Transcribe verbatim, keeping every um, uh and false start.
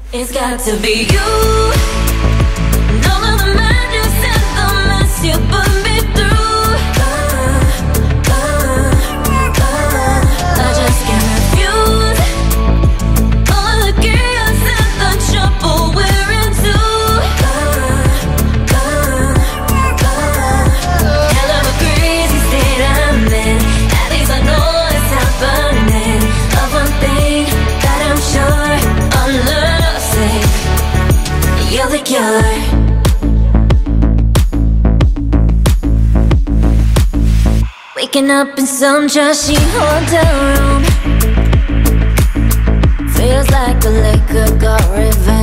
It's got to be you. And all of the madness and the mess you put me through. uh, uh, uh, I just can't refuse all of the chaos and the trouble we're into. uh, uh, uh, Hell of a crazy state I'm in. At least I know it's happening. Of one thing that I'm sure I'll learn to say, you're the cure. Waking up in some trashy hotel room, feels like a liquor got revenge.